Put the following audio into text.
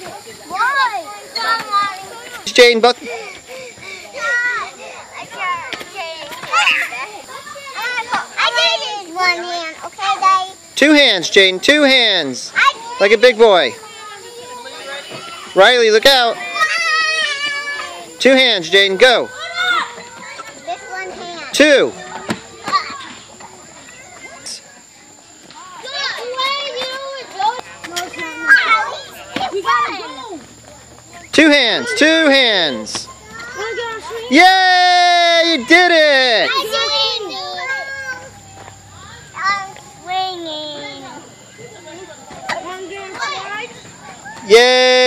Why? Jaden, buck. I did it one hand, okay, Daddy? 2 hands, Jaden. 2 hands. Like a big boy. Riley, look out. 2 hands, Jaden. Go. This one hand. 2. We gotta go. 2 hands. 2 hands. Yay! You did it! I didn't do it. I'm swinging. Yay!